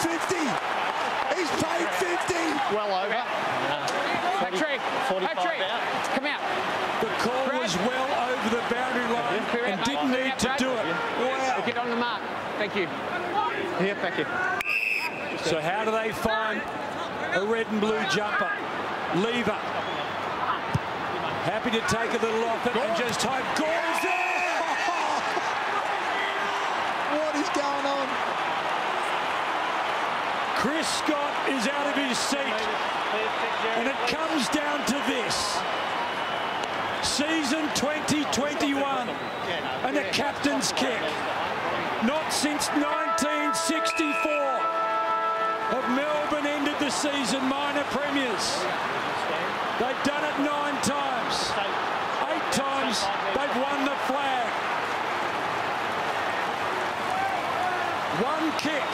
50. He's paid 50. Well over. Patrick, Patrick, come out. The call was well over the boundary line and didn't need to do it. Wow. Get on the mark. Thank you. Here, thank you. So how do they find a red and blue jumper? Lever. Happy to take a little off it and just hope Gawn's there. What is going on? Chris Scott is out of his seat. And it comes down to this. Season 2021 and a captain's kick. Not since 1964 have Melbourne ended the season minor premiers. They've done it 9 times. 8 times they've won the flag. 1 kick.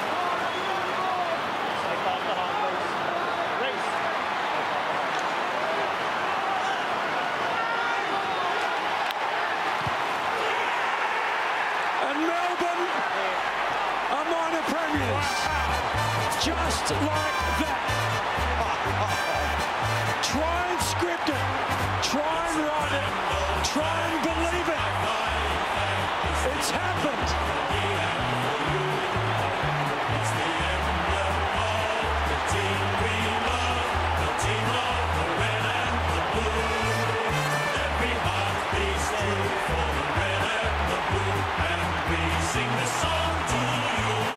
And Melbourne are minor premiers. Just like that. Try and script it. Try and write it. Try and believe it.